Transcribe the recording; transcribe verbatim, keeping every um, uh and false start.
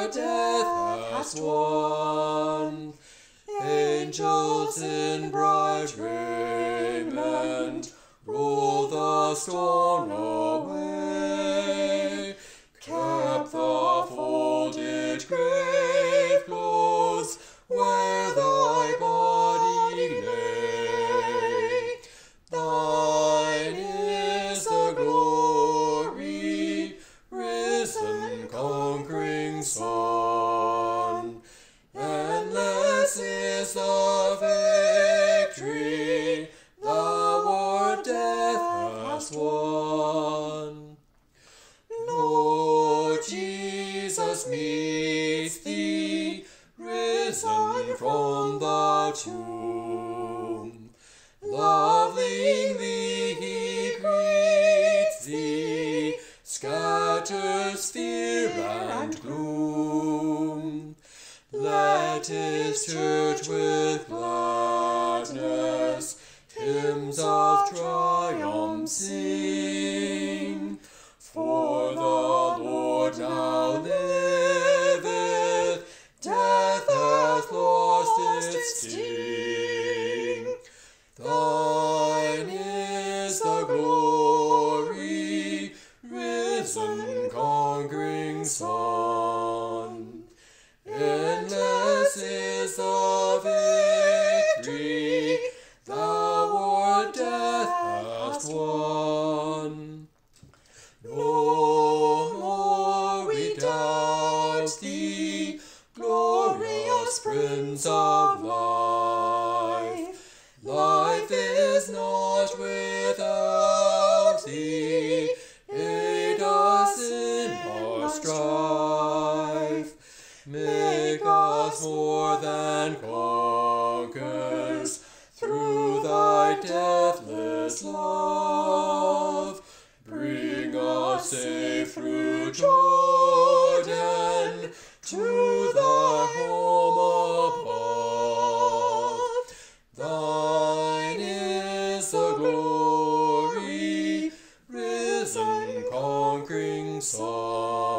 death hast won. Angels in bright raiment roll the stone away, kept the folded grave clothes where thy body lay. Thine is the glory, risen conquering Son. Endless is the vict'ry, thou o'er death hast won. Lord Jesus meets thee, risen from the tomb. Lovingly he greets thee, scatters fear and gloom. Let his church with gladness hymns of triumph sing. For the Lord now liveth, death hath lost its sting. Thine is the glory, risen conquering Son. Endless is the vict'ry, thou o'er death hast won. No more we doubt thee, glorious Prince of life. Life is not without thee, aid us in our strife. Make us more than conquerors through thy deathless love. Bring us safe through Jordan to thy home above. Thine is the glory, risen conquering Son.